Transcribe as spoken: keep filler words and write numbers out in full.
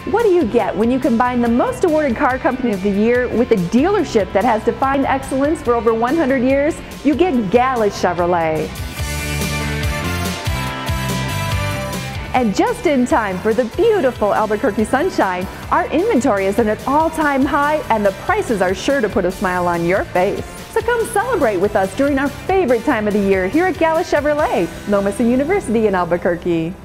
What do you get when you combine the most awarded car company of the year with a dealership that has defined excellence for over one hundred years? You get Galc Chevrolet. And just in time for the beautiful Albuquerque sunshine, our inventory is at an all-time high and the prices are sure to put a smile on your face. So come celebrate with us during our favorite time of the year here at Galc Chevrolet, Loma University in Albuquerque.